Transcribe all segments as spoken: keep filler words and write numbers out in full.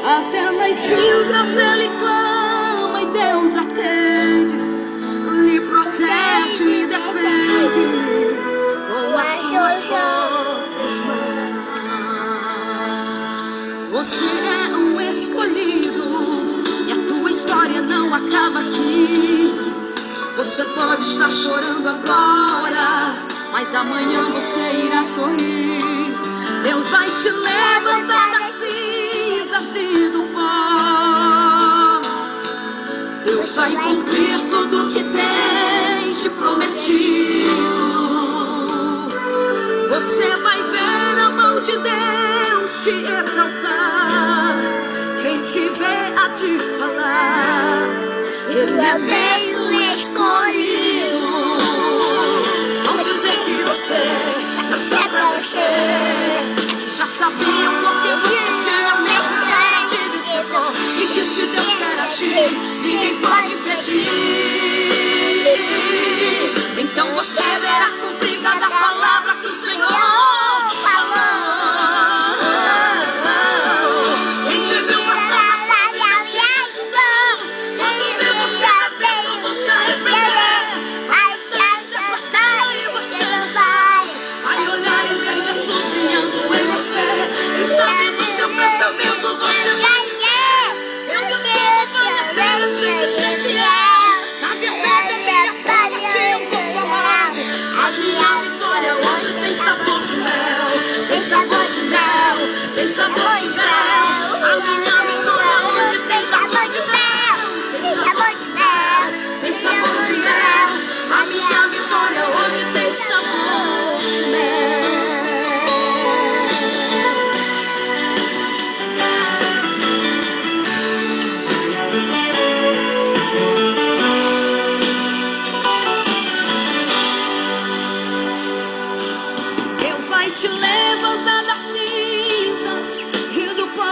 Até nas cinzas ele clama e Deus atende, lhe protege, lhe defende com as suas fortes mãos. Você é um escolhido e a tua história não acaba aqui. Você pode estar chorando agora, mas amanhã você irá sorrir. Deus vai te levantar das cinzas e do pó. Deus vai cumprir tudo que tem te prometido. Você vai ver a mão de Deus te exaltar. Quem te vê a te falar, Ele é mesmo escolhido. Vão dizer que você nasceu pra vencer. Já sabiam porque você tinha mesmo cara de vencedor. E que se Deus quer agir, ninguém pode impedir. Então você verá cumprir cada palavra que o Senhor falou. Quem te viu passar na glória me ajudou. Quando viu você na bênção, vão se arrepender. A estrada cortada e você não vai. Vai olhar e ver Jesus brilhando em você. Quem sabe no teu pensamento você vai dizer: meu Deus, como vale a pena se te ser fiel. Na verdade, a minha glória tinha um gosto amargo. A minha vitória hoje tem sabor de mel. Tem sabor de mel, tem sabor de mel. A minha vitória hoje tem sabor de mel. Tem sabor de mel, tem sabor de mel. A minha vitória hoje tem sabor de mel. Deus vai te levantar das cinzas e do pó.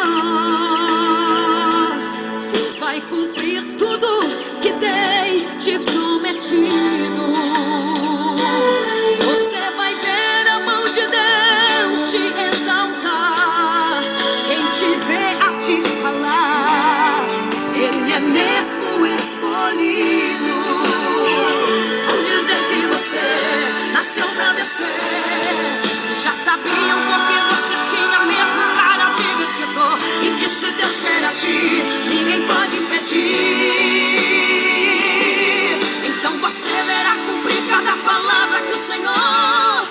Deus vai cumprir tudo que tem te prometido. Você vai ver a mão de Deus te exaltar. Quem te vê a te falar, Ele é mesmo escolhido. Vão dizer que você nasceu pra vencer. Já sabiam porque você tinha mesmo cara de vencedor. E que se Deus quer agir, ninguém pode impedir. Então você verá cumprir cada palavra que o Senhor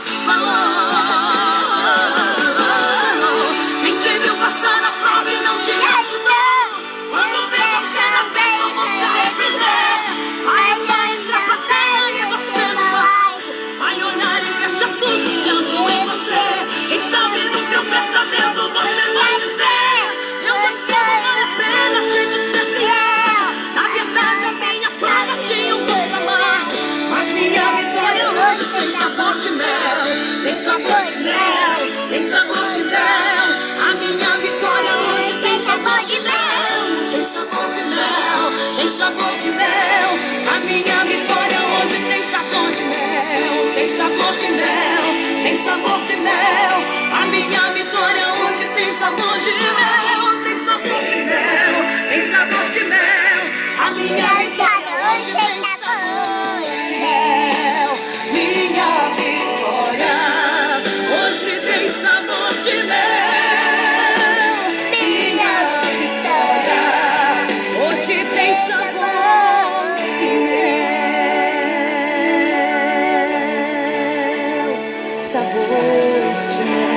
falou. Quem te viu passar na prova e não te ajudou, quando vê você na bênção, vão se arrepender. Vai lá entrar pra terra e você não vai. Vai olhar e ver Jesus brilhando em você. Quem sabe no teu pensamento você vai dizer: meu Deus, como vale a pena se te ser fiel. Na verdade, a minha glória tinha um gosto amargo, mas minha vitória hoje tem sabor de mel. Tem sabor de mel, tem sabor de mel. A minha vitória hoje tem sabor de mel. Tem sabor de mel, tem sabor de mel. A minha vitória hoje tem sabor de mel. Tem sabor de mel, tem sabor de mel. A minha vitória hoje tem sabor de mel. Tem sabor de mel, tem sabor de mel. A minha vitória hoje tem sabor de mel. Minha vitória hoje tem sabor de mel. Minha vitória hoje tem sabor de mel. Sabor de mel.